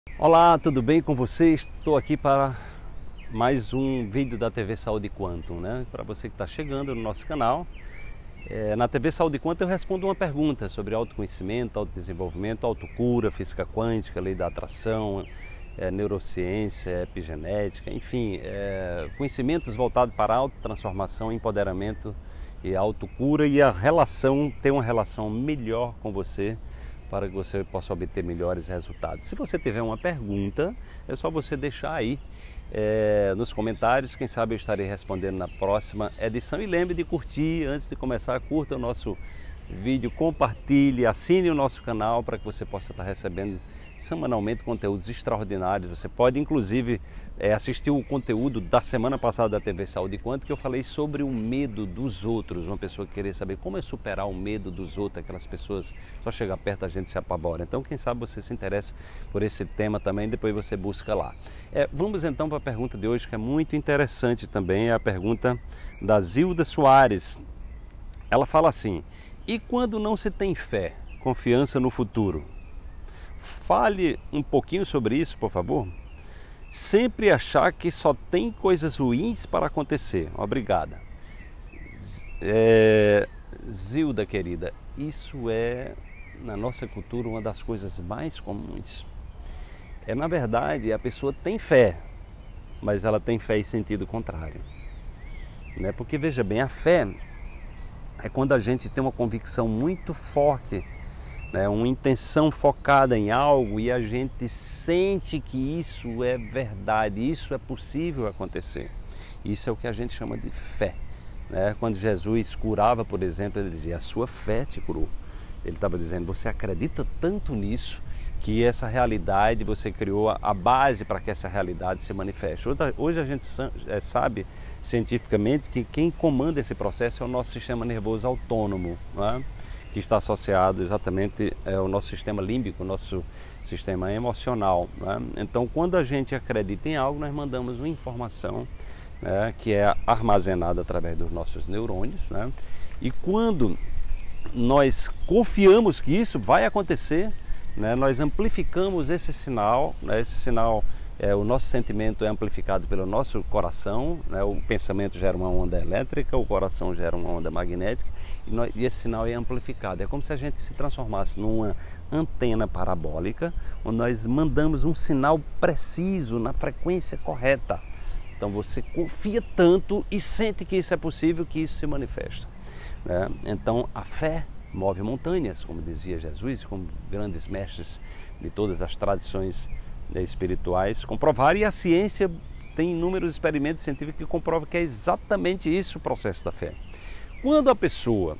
Olá, tudo bem com você? Estou aqui para mais um vídeo da TV Saúde Quantum, né? Para você que está chegando no nosso canal, na TV Saúde Quantum eu respondo uma pergunta sobre autoconhecimento, autodesenvolvimento, autocura, física quântica, lei da atração, neurociência, epigenética, enfim, conhecimentos voltados para autotransformação, empoderamento e autocura e a relação, ter uma relação melhor com você, para que você possa obter melhores resultados. Se você tiver uma pergunta, é só você deixar aí nos comentários, quem sabe eu estarei respondendo na próxima edição. E lembre de curtir, antes de começar, curta o nosso vídeo, compartilhe, assine o nosso canal para que você possa estar recebendo semanalmente conteúdos extraordinários. Você pode inclusive assistir o conteúdo da semana passada da TV Saúde Quantum, que eu falei sobre o medo dos outros. Uma pessoa que queria saber como é superar o medo dos outros, aquelas pessoas só chegar perto a gente se apavora. Então quem sabe você se interessa por esse tema também, depois você busca lá. Vamos então para a pergunta de hoje, que é muito interessante também, é a pergunta da Zilda Soares. Ela fala assim: e quando não se tem fé, confiança no futuro? Fale um pouquinho sobre isso, por favor. Sempre achar que só tem coisas ruins para acontecer. Obrigada. Zilda, querida, isso é, na nossa cultura, uma das coisas mais comuns. Na verdade, a pessoa tem fé, mas ela tem fé em sentido contrário. Né? Porque, veja bem, a fé é quando a gente tem uma convicção muito forte, né, uma intenção focada em algo e a gente sente que isso é verdade, isso é possível acontecer. Isso é o que a gente chama de fé. Né? Quando Jesus curava, por exemplo, ele dizia: a sua fé te curou. Ele estava dizendo: você acredita tanto nisso que essa realidade, você criou a base para que essa realidade se manifeste. Hoje a gente sabe cientificamente que quem comanda esse processo é o nosso sistema nervoso autônomo, né? Que está associado exatamente ao nosso sistema límbico, nosso sistema emocional. Né? Então, quando a gente acredita em algo, nós mandamos uma informação, né, que é armazenada através dos nossos neurônios, né? E quando nós confiamos que isso vai acontecer, né, nós amplificamos esse sinal, né? Esse sinal, o nosso sentimento é amplificado pelo nosso coração, né? O pensamento gera uma onda elétrica, o coração gera uma onda magnética e esse sinal é amplificado. É como se a gente se transformasse numa antena parabólica, onde nós mandamos um sinal preciso, na frequência correta. Então você confia tanto e sente que isso é possível, que isso se manifesta. Né? Então a fé move montanhas, como dizia Jesus, como grandes mestres de todas as tradições espirituais comprovaram, e a ciência tem inúmeros experimentos científicos que comprovam que é exatamente isso o processo da fé. Quando a pessoa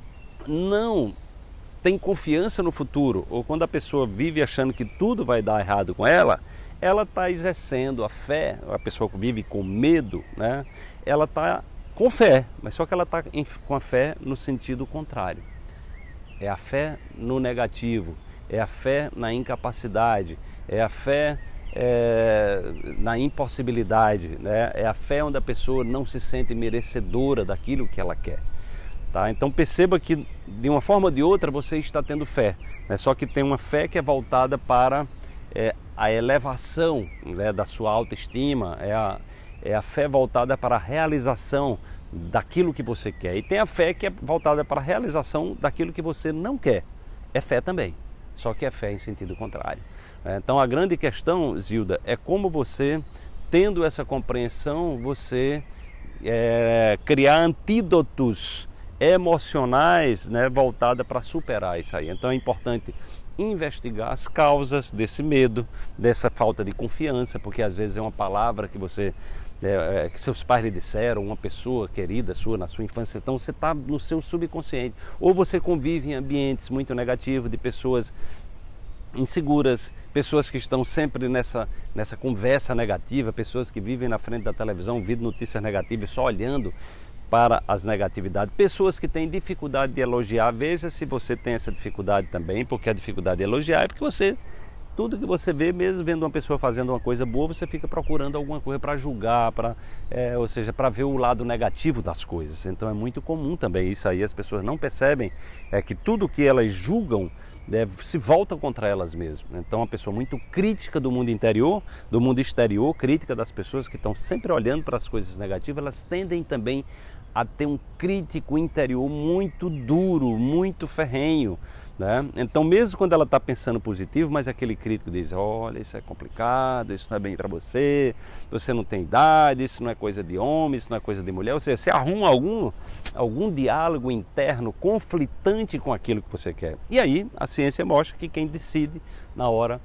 não tem confiança no futuro, ou quando a pessoa vive achando que tudo vai dar errado com ela está exercendo a fé. A pessoa que vive com medo, né? Ela está com fé, mas só que ela está com a fé no sentido contrário. É a fé no negativo, é a fé na incapacidade, é a fé na impossibilidade, né? É a fé onde a pessoa não se sente merecedora daquilo que ela quer. Tá? Então perceba que de uma forma ou de outra você está tendo fé, né? Só que tem uma fé que é voltada para a elevação, né, da sua autoestima, é a fé voltada para a realização daquilo que você quer. E tem a fé que é voltada para a realização daquilo que você não quer. É fé também, só que é fé em sentido contrário. Então a grande questão, Zilda, é como você, tendo essa compreensão, você criar antídotos emocionais, né, voltada para superar isso aí. Então é importante investigar as causas desse medo, dessa falta de confiança, porque às vezes é uma palavra que você que seus pais lhe disseram, uma pessoa querida sua na sua infância. Então você está no seu subconsciente, ou você convive em ambientes muito negativos de pessoas inseguras, pessoas que estão sempre nessa conversa negativa, pessoas que vivem na frente da televisão, ouvindo notícias negativas, só olhando para as negatividades, pessoas que têm dificuldade de elogiar. Veja se você tem essa dificuldade também, porque a dificuldade de elogiar é porque você, tudo que você vê, mesmo vendo uma pessoa fazendo uma coisa boa, você fica procurando alguma coisa para julgar, ou seja, para ver o lado negativo das coisas. Então é muito comum também isso aí, as pessoas não percebem que tudo que elas julgam se voltam contra elas mesmas. Então, uma pessoa muito crítica do mundo interior, do mundo exterior, crítica das pessoas que estão sempre olhando para as coisas negativas, elas tendem também a ter um crítico interior muito duro, muito ferrenho, né? Então, mesmo quando ela está pensando positivo, mas aquele crítico diz: olha, isso é complicado, isso não é bem para você, você não tem idade, isso não é coisa de homem, isso não é coisa de mulher. Ou seja, você arruma algum diálogo interno conflitante com aquilo que você quer. E aí a ciência mostra que quem decide na hora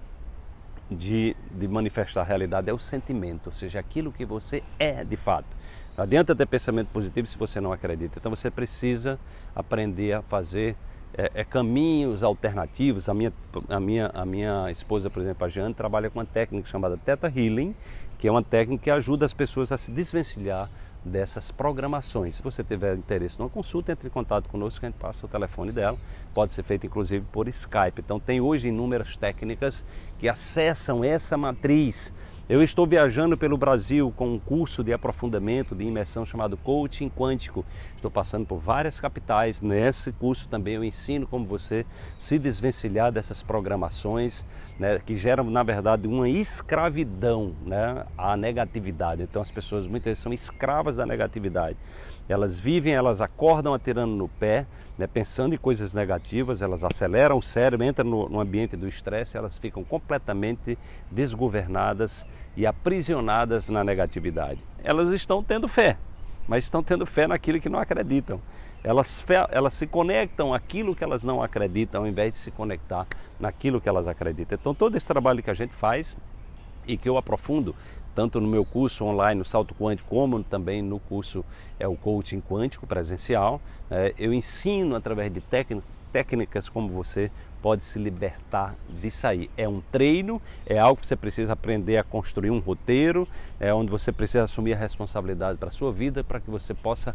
de manifestar a realidade é o sentimento, ou seja, aquilo que você é de fato. Não adianta ter pensamento positivo se você não acredita. Então você precisa aprender a fazer caminhos alternativos. A minha esposa, por exemplo, a Jeane, trabalha com uma técnica chamada Theta Healing, que é uma técnica que ajuda as pessoas a se desvencilhar dessas programações. Se você tiver interesse numa consulta, entre em contato conosco, que a gente passa o telefone dela. Pode ser feito inclusive por Skype. Então tem hoje inúmeras técnicas que acessam essa matriz. Eu estou viajando pelo Brasil com um curso de aprofundamento, de imersão chamado Coaching Quântico. Estou passando por várias capitais. Nesse curso também eu ensino como você se desvencilhar dessas programações, né, que geram, na verdade, uma escravidão, né, à negatividade. Então as pessoas muitas vezes são escravas da negatividade. Elas vivem, elas acordam atirando no pé, né, pensando em coisas negativas, elas aceleram o cérebro, entram no ambiente do estresse, elas ficam completamente desgovernadas e aprisionadas na negatividade. Elas estão tendo fé, mas estão tendo fé naquilo que não acreditam. Elas se conectam àquilo que elas não acreditam, ao invés de se conectar naquilo que elas acreditam. Então todo esse trabalho que a gente faz e que eu aprofundo, tanto no meu curso online, no Salto Quântico, como também no curso o Coaching Quântico presencial, eu ensino através de técnicas como você pode se libertar disso aí. É um treino, é algo que você precisa aprender a construir um roteiro, onde você precisa assumir a responsabilidade para a sua vida, para que você possa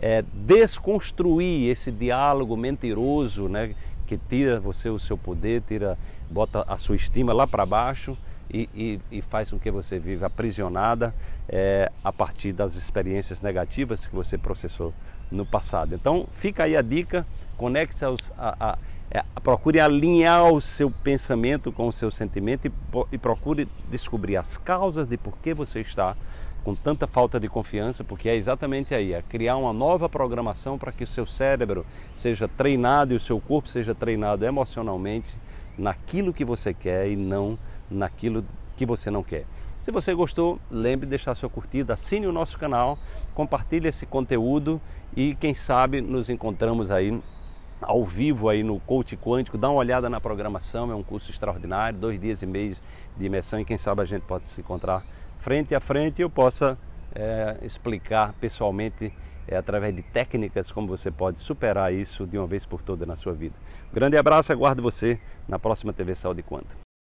desconstruir esse diálogo mentiroso, né, que tira você o seu poder, bota a sua estima lá para baixo e faz com que você viva aprisionada a partir das experiências negativas que você processou no passado. Então fica aí a dica, conecte-se procure alinhar o seu pensamento com o seu sentimento e procure descobrir as causas de por que você está com tanta falta de confiança, porque é exatamente aí, criar uma nova programação para que o seu cérebro seja treinado e o seu corpo seja treinado emocionalmente naquilo que você quer e não naquilo que você não quer. Se você gostou, lembre de deixar sua curtida, assine o nosso canal, compartilhe esse conteúdo e quem sabe nos encontramos aí ao vivo aí no Coaching Quântico. Dá uma olhada na programação, é um curso extraordinário, 2 dias e meio de imersão e quem sabe a gente pode se encontrar frente a frente e eu possa explicar pessoalmente através de técnicas como você pode superar isso de uma vez por todas na sua vida. Um grande abraço e aguardo você na próxima TV Saúde e Quanto.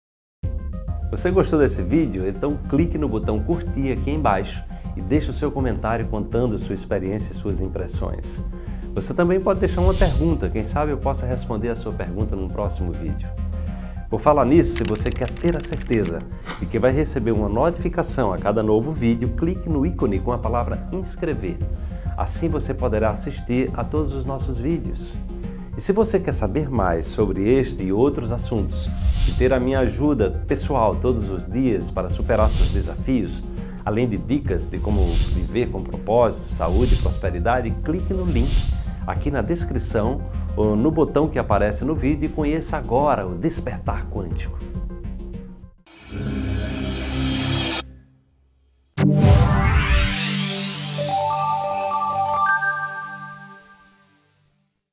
Você gostou desse vídeo? Então clique no botão curtir aqui embaixo e deixe o seu comentário contando sua experiência e suas impressões. Você também pode deixar uma pergunta, quem sabe eu possa responder a sua pergunta no próximo vídeo. Por falar nisso, se você quer ter a certeza de que vai receber uma notificação a cada novo vídeo, clique no ícone com a palavra inscrever. Assim você poderá assistir a todos os nossos vídeos. E se você quer saber mais sobre este e outros assuntos e ter a minha ajuda pessoal todos os dias para superar seus desafios, além de dicas de como viver com propósito, saúde e prosperidade, clique no link aqui na descrição ou no botão que aparece no vídeo e conheça agora o Despertar Quântico.